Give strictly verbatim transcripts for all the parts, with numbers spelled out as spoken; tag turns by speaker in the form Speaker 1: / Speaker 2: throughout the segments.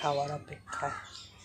Speaker 1: খাওয়ার অপেক্ষায়।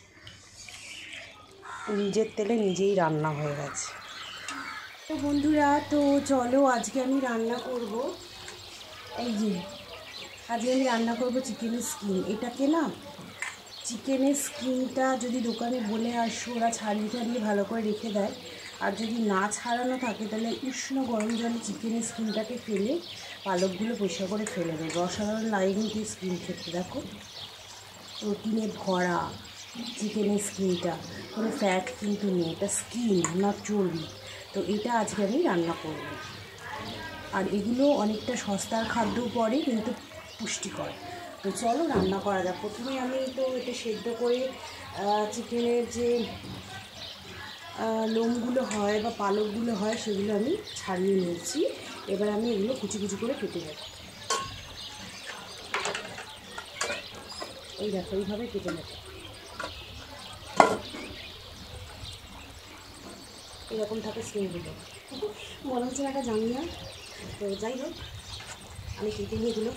Speaker 1: নিজের তেলে নিজেই রান্না হয়ে গেছে। তো বন্ধুরা, তো চলো আজকে আমি রান্না করব, এই যে আজকে আমি রান্না করব চিকেনের স্কিন। এটাকে না, চিকেনের স্কিনটা যদি দোকানে বলে আসো, ওরা ছাড়িয়ে ছাড়িয়ে ভালো করে রেখে দেয়। আর যদি না ছাড়ানো থাকে তাহলে উষ্ণ গরম জলে চিকেনের স্কিনটাকে ফেলে পালকগুলো পরিষ্কার করে ফেলে দেবে। অসাধারণ লাগে কিন্তু স্কিন খেতে। দেখো, প্রোটিনে ভরা চিকেনের স্কিনটা, কোনো ফ্যাট কিন্তু নেই, এটা স্কিন না চর্বি। তো এটা আজকে আমি রান্না করব। আর এগুলো অনেকটা সস্তার খাদ্য পড়ে, কিন্তু পুষ্টিকর। তো চলো রান্না করা যাক। প্রথমে আমি তো এটা সেদ্ধ করে চিকেনের যে লোমগুলো হয় বা পালকগুলো হয় সেগুলো আমি ছাড়িয়ে নিয়েছি। এবার আমি এগুলো কুচি কুচি করে কেটে নেব। এই দেখো, এইভাবে কেটে নেব। এরকম থাকে স্কিনগুলো, মনে হচ্ছে একটা জানি না। তো যাই হোক, আমি কেটে নিয়ে এগুলো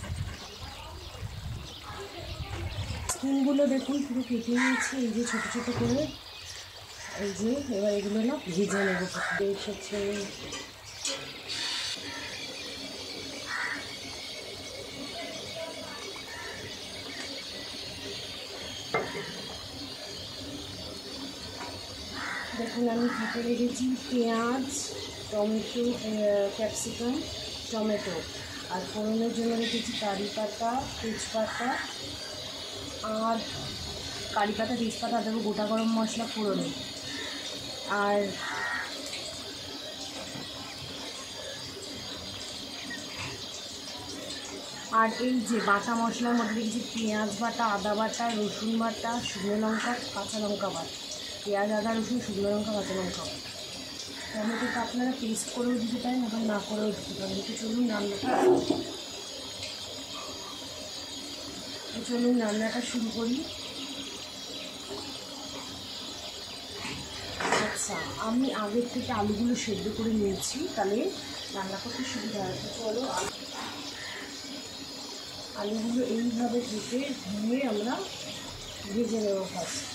Speaker 1: স্কিনগুলো দেখুন পুরো কেটে নিয়েছি, এই যে ছোটো ছোটো করে। এই যে এবার এগুলো না ভেজে নেবো। এসেছে দেখুন, আমি কেটে রেখেছি পেঁয়াজ, টমেটো, ক্যাপসিকাম, টমেটো। আর ফোড়নের জন্য রেখেছি কারি পাতা, তেজপাতা, আর কারি পাতা তেজপাতা দেবো গোটা গরম মশলা ফোড়নে। আর আর এই যে বাটা মশলার মধ্যে রেখেছি পেঁয়াজ বাটা, আদা বাটা, রসুন বাটা, শুকনো লঙ্কা, কাঁচা লঙ্কা বাটা। পেঁয়াজ, আদা, রসুন, শুকনো লঙ্কা, কাঁচা লঙ্কা বাটা। টমেটোটা আপনারা পেস্ট করেও দিতে পারেন, আবার না করেও দিতে পারেন। তো চলুন রান্নাটা চলুন রান্নাটা শুরু করি। আচ্ছা, আমি আগের থেকে আলুগুলো সেদ্ধ করে নিয়েছি, তাহলে রান্না করতে সুবিধা হয়। চলো আলুগুলো এইভাবে কেটে ধুয়ে আমরা ভেজে নেব ফার্স্টে।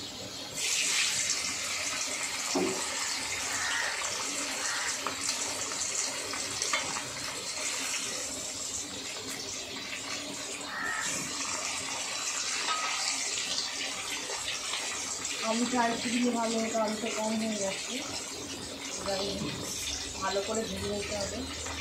Speaker 1: আলুটা আরেকটু দিলে ভালো হতো, আলুটা কম হয়ে যাচ্ছে। এবারে ভালো করে ভেজে নিতে হবে।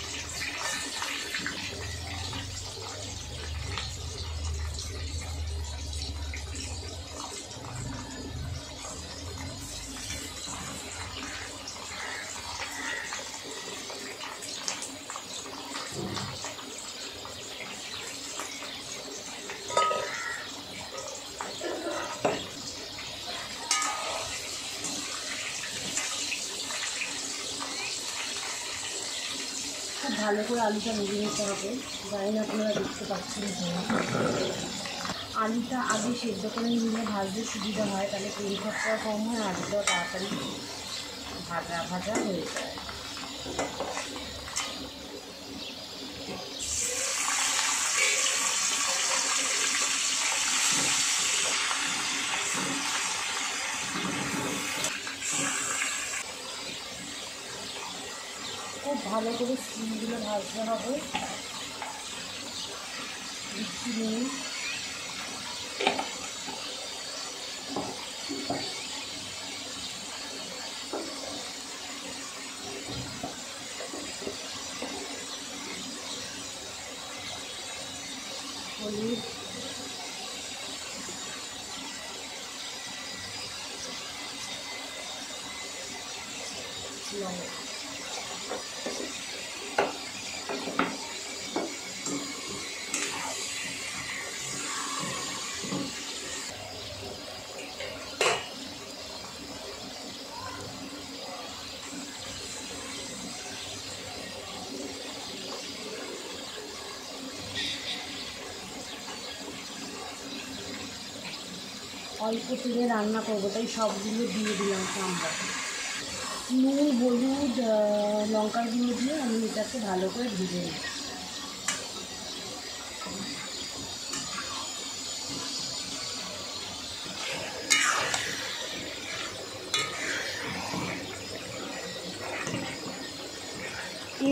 Speaker 1: খুব ভালো করে আলুটা ভেজে নিতে হবে। জানি না আপনারা দেখতে পাচ্ছেন কিনা। আলুটা আগে সেদ্ধ করে নিলে ভাজতে সুবিধা হয়, তাহলে তেল খরচা কম হয়, আলুটাও তাড়াতাড়ি ভাজা ভাজা হয়ে যায়। খুব ভালো করে স্কিনগুলো ভাজতে হবে। দিচ্ছি নুন, হলুদ, লবণ। অল্প তেলে রান্না করবো, তাই সবগুলো দিয়ে দিলাম সাম্বার। নুন, হলুদ, লঙ্কার গুঁড়ো দিয়ে আমি এটাকে ভালো করে ভেজে নিই।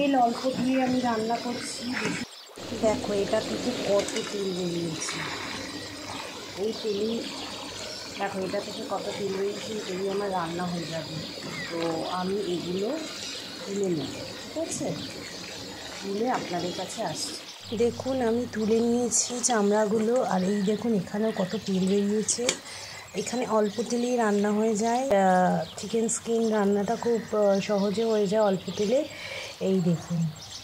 Speaker 1: তেল অল্প দিয়ে আমি রান্না করছি। দেখো এটা থেকে কত তেল বেরিয়েছে, এই তেলই দেখো এটা থেকে কত তেল বেরিয়েছে, এই তেলই আমার রান্না হয়ে যাবে। তো আমি এগুলো তুলে নেব, ঠিক আছে? তুলে আপনাদের কাছে আসছি। দেখুন আমি তুলে নিয়েছি চামড়াগুলো, আর এই দেখুন এখানেও কত তেল বেরিয়েছে। এখানে অল্প তেলেই রান্না হয়ে যায়, চিকেন স্কিন রান্নাটা খুব সহজে হয়ে যায় অল্প তেলে। এই দেখুন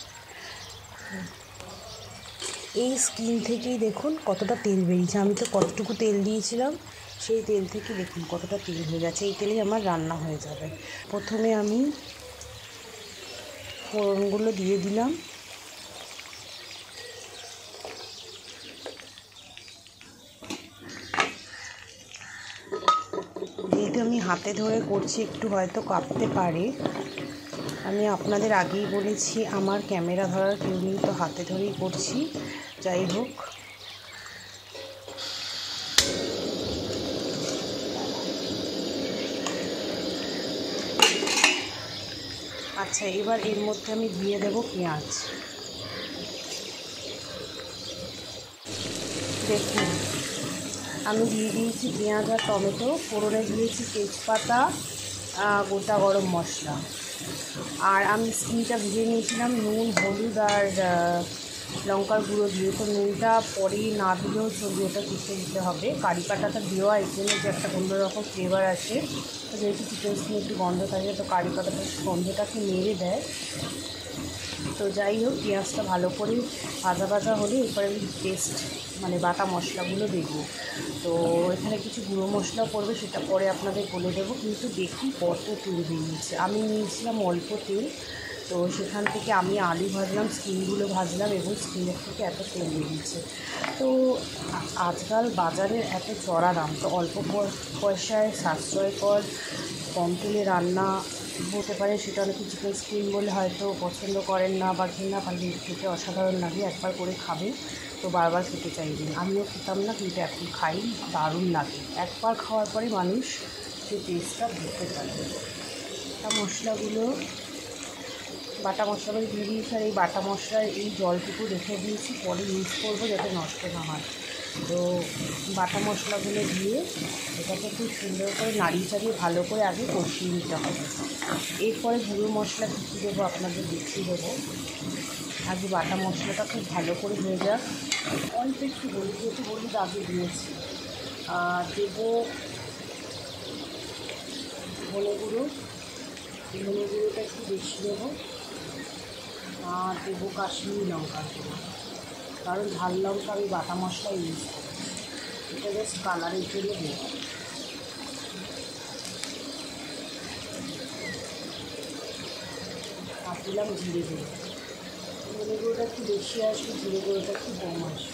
Speaker 1: এই স্কিন থেকেই দেখুন কতটা তেল বেরিয়েছে। আমি তো কতটুকু তেল দিয়েছিলাম, সেই তেল থেকে দেখুন কতটা তেল হয়ে গেছে। এই তেলেই আমার রান্না হয়ে যাবে। প্রথমে আমি ফোড়নগুলো দিয়ে দিলাম। যেহেতু আমি হাতে ধরে করছি একটু হয়তো কাঁপতে পারে, আমি আপনাদের আগেই বলেছি আমার ক্যামেরা ধরার কেউ নেই, তো হাতে ধরেই করছি। যাই হোক, আচ্ছা এবার এর মধ্যে আমি দিয়ে দেব পেঁয়াজ। দেখুন আমি দিয়ে দিয়েছি পেঁয়াজ আর টমেটো, ফোড়নে দিয়েছি তেজপাতা, গোটা গরম মশলা, আর আমি স্কিনটা ভিজিয়ে নিয়েছিলাম নুন, হলুদ আর লঙ্কার গুঁড়ো দিয়ে। তো নুনটা পরে না দিলেও চলবে, ওটা পিষে দিতে হবে। কারি পাতাটা দেওয়া এর জন্য যে একটা অন্যরকম ফ্লেভার আসে, তো যেহেতু চিকেন স্কিন একটু গন্ধ থাকে, তো কারি পাতাটা গন্ধটাকে মেরে দেয়। তো যাই হোক, পেঁয়াজটা ভালো করে ভাজা ভাজা হলে এরপরে আমি পেস্ট মানে বাটা মশলাগুলো দেবো। তো এখানে কিছু গুঁড়ো মশলাও পড়বে, সেটা পরে আপনাদের বলে দেবো। কিন্তু দেখুন কত তেল বেরিয়েছে। আমি নিয়েছিলাম অল্প তেল, তো সেখান থেকে আমি আলু ভাজলাম, স্কিনগুলো ভাজলাম, এবং স্কিনের থেকে এত তেল বেরিয়েছে। তো আজকাল বাজারের এত চড়া দাম, তো অল্প পয়সায় সাশ্রয়কর কম তেলে রান্না হতে পারে, সেটা অনেকে চিকেন স্কিন বলে হয়তো পছন্দ করেন না বা ঘৃণা পান, খেতে অসাধারণ লাগে। একবার করে খাবেন তো বারবার খেতে চাইবেন। আমিও খেতাম না, কিন্তু এখন খাই, দারুণ লাগে। একবার খাওয়ার পরে মানুষ সেই টেস্টটা বুঝতে পারবে। তা মশলাগুলো বাটা মশলাগুলো দিয়ে দিয়েছি, আর এই বাটা মশলার এই জলটুকু রেখে দিয়েছি, পরে ইউজ করবো যাতে নষ্ট না হয়। তো বাটা মশলাগুলো দিয়ে এটাকে খুব সুন্দর করে নাড়িয়ে চাড়িয়ে ভালো করে আগে কষিয়ে নিতে হবে। এরপরে গুঁড়ো মশলা কী কী দেবো আপনাদের দেখিয়ে দেবো। আগে বাটা মশলাটা খুব ভালো করে হয়ে যাক। অল্প একটু হলুদ, যেহেতু হলুদ আগে দিয়েছি, আর দেবো ধনে গুঁড়ো, ধনে গুঁড়োটা একটু বেশি দেবো, আর দেবো কাশ্মীরি লঙ্কার গুঁড়ো, কারণ ঝাল লঙ্কা আমি বাটা মশলা ইউজ করি, এটা জাস্ট কালারের জন্য দেবো। আর দিলাম জিরে গুঁড়ো, ধনে গুঁড়োটা একটু বেশি আসবে, জিরে গুঁড়োটা একটু কম আসবে।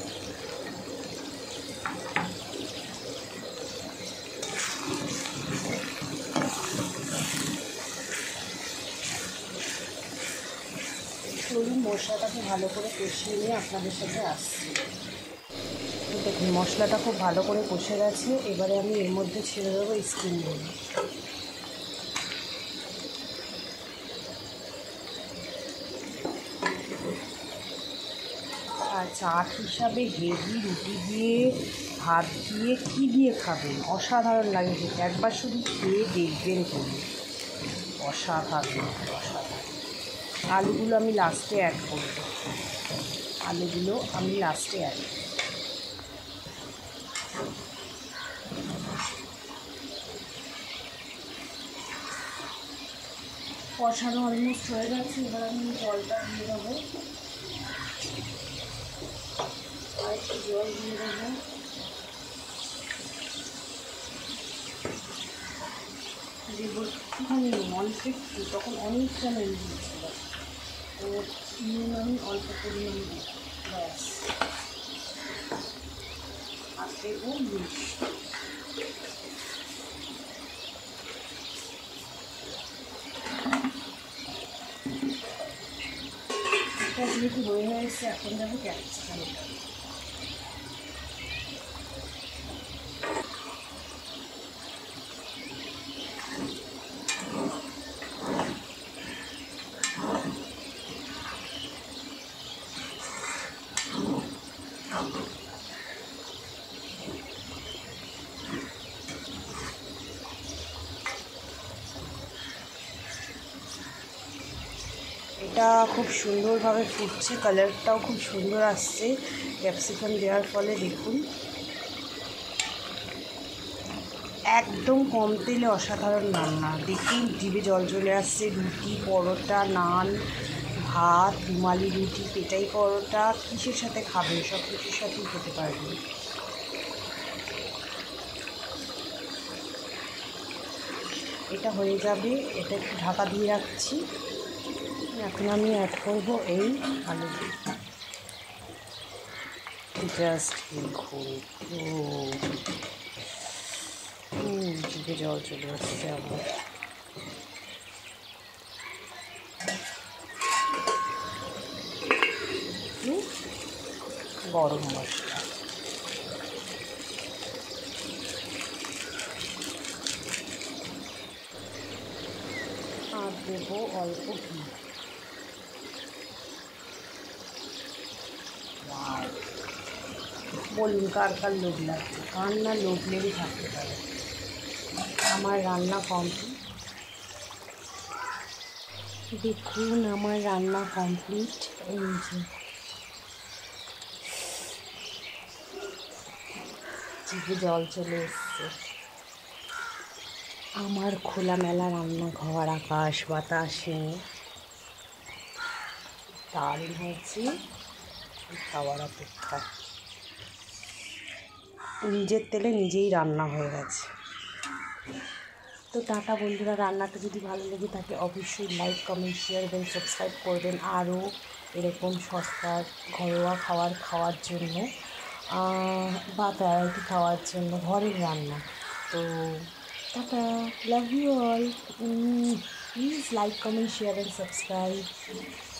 Speaker 1: চলুন মশলাটাকে ভালো করে কষিয়ে নিয়ে আপনাদের সাথে আসছি। দেখুন মশলাটা খুব ভালো করে কষে গেছে। এবারে আমি এর মধ্যে ছেড়ে দেবো স্কিনগুলো। আর চাট হিসাবে হেভি রুটি দিয়ে, ভাত দিয়ে, কী দিয়ে খাবেন, অসাধারণ লাগে খেতে। একবার শুধু খেয়ে দেখবেন, করে অসাধারণ অসাধারণ। আলুগুলো আমি লাস্টে অ্যাড করব, আলুগুলো আমি লাস্টে অ্যাড করব। কষানো অলমোস্ট হয়ে গেছে, এবার আমি জলটা দিয়ে দেবো, আর একটু জল দিয়ে দেবো। দেবো একটুখানি অল্প একটু, তখন অনেকটা নুন দিয়েছিল, তো নুন আমি অল্প পরিমাণ দিই, ব্যাস। আর দেবো মিষ্টি। এটা যেহেতু হয়ে হয়েছে, এখন যাবো ক্যাপসিকাম। এটা খুব সুন্দরভাবে ফুটছে, কালারটাও খুব সুন্দর আসছে ক্যাপসিকাম দেওয়ার ফলে। দেখুন একদম কম তেলে অসাধারণ রান্না। দেখুন জিভে জল চলে আসছে। রুটি, পরোটা, নান, ভাত, রুমালি রুটি, পেটাই পরোটা, কিসের সাথে খাবে সব কিছুর সাথেই খেতে পারবে। এটা হয়ে যাবে, এটা একটু ঢাকা দিয়ে রাখছি। এখন আমি অ্যাড করবো এই আলু। জাস্ট দেখুন, ও জিভে জল চলে আসছে আমার। গরম মশলা, আর দেবো অল্প ঘি। বলুন কার কার লোভ লাগছে, কার না লোভ লেগে থাকতে পারে। আমার রান্না কমপ্লিট। দেখুন আমার রান্না কমপ্লিট। এই যে জিভে জল চলে এসছে। আমার খোলামেলা রান্নাঘর, আকাশ বাতাসে দারুণ হয়েছে খাওয়ার অপেক্ষা। নিজের তেলে নিজেই রান্না হয়ে গেছে। তো টাটা বন্ধুরা, রান্নাটা যদি ভালো লেগে থাকে অবশ্যই লাইক, কমেন্ট, শেয়ার এবং সাবস্ক্রাইব করবেন আরও এরকম সস্তার ঘরোয়া খাবার খাওয়ার জন্য বা ভ্যারাইটি খাওয়ার জন্য ঘরের রান্না। তো tata, love you all, please like, comment, share and subscribe.